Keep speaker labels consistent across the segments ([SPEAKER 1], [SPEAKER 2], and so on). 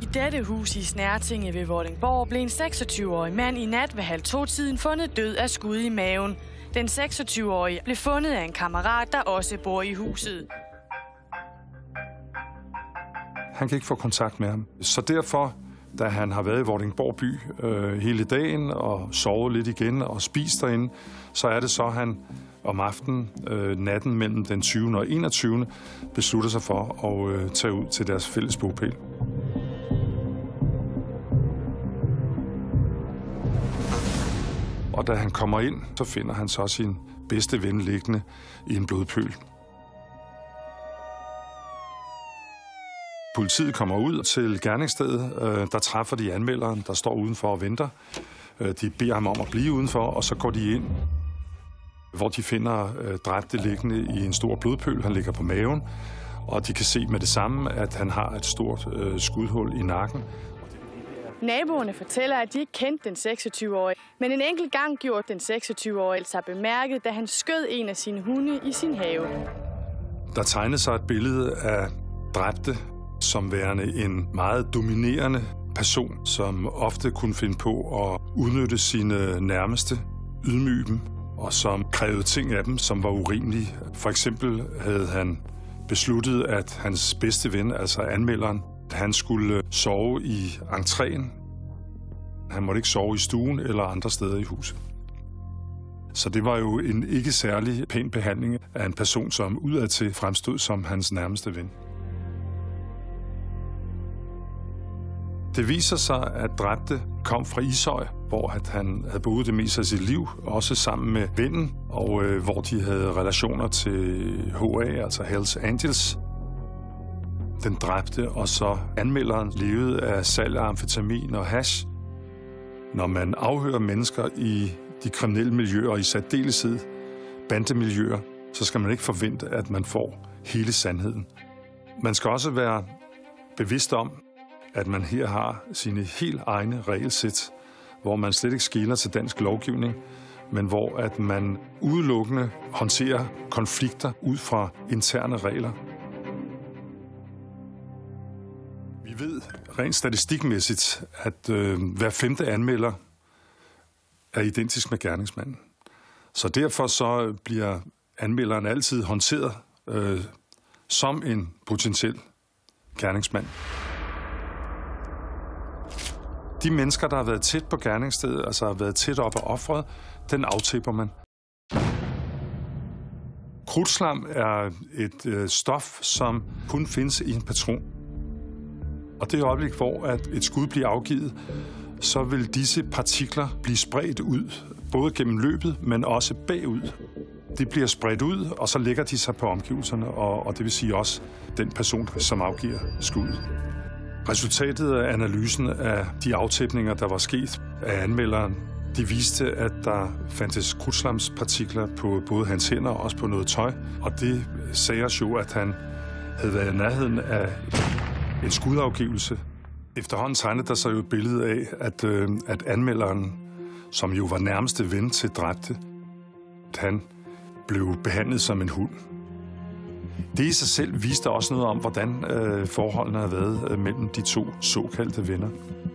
[SPEAKER 1] I dette hus i Snertinge ved Vordingborg blev en 26-årig mand i nat ved 1:30 fundet død af skud i maven. Den 26-årige blev fundet af en kammerat, der også bor i huset.
[SPEAKER 2] Han kan ikke få kontakt med ham. Så derfor, da han har været i Vordingborg by hele dagen og sovet lidt igen og spist derinde, så er det så, han om aftenen, natten mellem den 20. og 21. beslutter sig for at tage ud til deres fælles bopæl. Og da han kommer ind, så finder han så sin bedste ven liggende i en blodpøl. Politiet kommer ud til gerningsstedet. Der træffer de anmelderen, der står udenfor og venter. De beder ham om at blive udenfor, og så går de ind, hvor de finder dræbte liggende i en stor blodpøl. Han ligger på maven, og de kan se med det samme, at han har et stort skudhul i nakken.
[SPEAKER 1] Naboerne fortæller, at de ikke kendte den 26-årige, men en enkelt gang gjorde den 26-årige sig bemærket, da han skød en af sine hunde i sin have.
[SPEAKER 2] Der tegnede sig et billede af dræbte som værende en meget dominerende person, som ofte kunne finde på at udnytte sine nærmeste, ydmyge dem, og som krævede ting af dem, som var urimelige. For eksempel havde han besluttet, at hans bedste ven, altså anmelderen, han skulle sove i entréen. Han måtte ikke sove i stuen eller andre steder i huset. Så det var jo en ikke særlig pæn behandling af en person, som udadtil fremstod som hans nærmeste ven. Det viser sig, at dræbte kom fra Ishøj, hvor han havde boet det meste af sit liv, også sammen med vennen, og hvor de havde relationer til HA, altså Hells Angels. Den dræbte og så anmelderen levede af salg af amfetamin og hash. Når man afhører mennesker i de kriminelle miljøer, og i særdeleshed bandemiljøer, så skal man ikke forvente, at man får hele sandheden. Man skal også være bevidst om, at man her har sine helt egne regelsæt, hvor man slet ikke skeler til dansk lovgivning, men hvor at man udelukkende håndterer konflikter ud fra interne regler. Vi ved rent statistikmæssigt, at hver 5. anmelder er identisk med gerningsmanden. Så derfor så bliver anmelderen altid håndteret som en potentiel gerningsmand. De mennesker, der har været tæt på gerningsstedet, altså har været tæt op af offeret, den aftipper man. Krudtslam er et stof, som kun findes i en patron. Og det øjeblik, hvor at et skud bliver afgivet, så vil disse partikler blive spredt ud, både gennem løbet, men også bagud. De bliver spredt ud, og så lægger de sig på omgivelserne, og det vil sige også den person, som afgiver skuddet. Resultatet af analysen af de aftæpninger, der var sket af anmelderen, de viste, at der fandtes krudtslamspartikler på både hans hænder og også på noget tøj. Og det sagde os jo, at han havde været i nærheden af en skudafgivelse. Efterhånden tegnede der sig jo et billede af, at anmelderen, som jo var nærmeste ven til dræbte, han blev behandlet som en hund. Det i sig selv viste også noget om, hvordan forholdene havde været mellem de to såkaldte venner.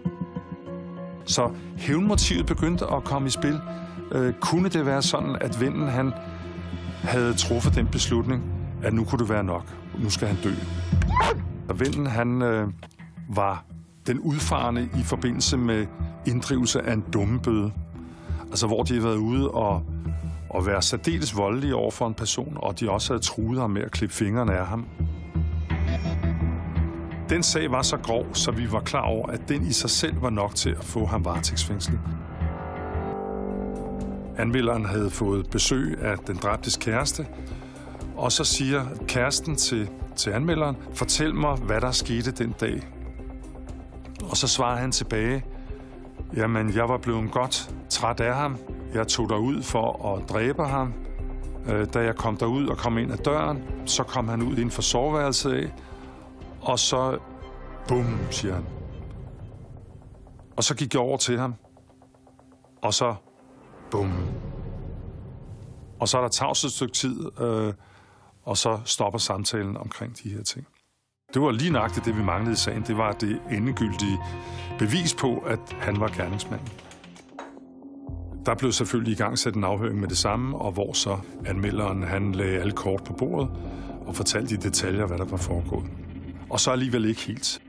[SPEAKER 2] Så hævnmotivet begyndte at komme i spil. Kunne det være sådan, at vennen han havde truffet den beslutning, at nu kunne det være nok, nu skal han dø. Og vennen han var den udfarende i forbindelse med inddrivelse af en dummebøde. Altså hvor de havde været ude og være særdeles voldelige over for en person, og de også havde truet ham med at klippe fingrene af ham. Den sag var så grov, så vi var klar over, at den i sig selv var nok til at få ham varetægtsfængslet. Anmelderen havde fået besøg af den dræbtes kæreste, og så siger kæresten til anmelderen, fortæl mig, hvad der skete den dag. Og så svarer han tilbage, jamen, jeg var blevet godt træt af ham. Jeg tog derud for at dræbe ham. Da jeg kom derud og kom ind ad døren, så kom han ud inden for soveværelset af, og så, bum, siger han. Og så gik jeg over til ham, og så, bum. Og så er der tavs et stykke tid, og så stopper samtalen omkring de her ting. Det Det var lige nøjagtigt det, vi manglede i sagen. Det var det endegyldige bevis på, at han var gerningsmanden. Der blev selvfølgelig i gang sat en afhøring med det samme, og hvor så anmelderen han lagde alle kort på bordet og fortalte i detaljer, hvad der var foregået. Og så alligevel ikke helt.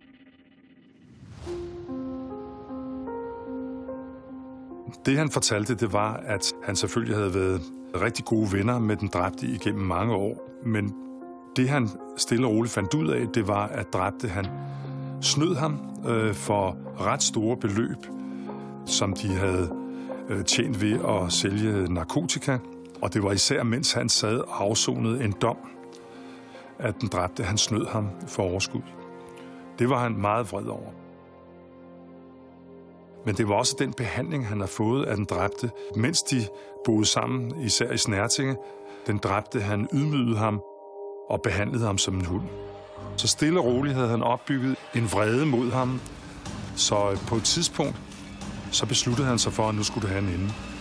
[SPEAKER 2] Det han fortalte, det var, at han selvfølgelig havde været rigtig gode venner med den dræbte igennem mange år. Men det han stille og roligt fandt ud af, det var, at dræbte han snød ham for ret store beløb, som de havde tjent ved at sælge narkotika. Og det var især, mens han sad og afsonede en dom, at den dræbte han snød ham for overskud. Det var han meget vred over. Men det var også den behandling, han har fået af den dræbte, mens de boede sammen, især i Snertinge. Den dræbte, han ydmygede ham og behandlede ham som en hund. Så stille og roligt havde han opbygget en vrede mod ham. Så på et tidspunkt, så besluttede han sig for, at nu skulle det have en ende.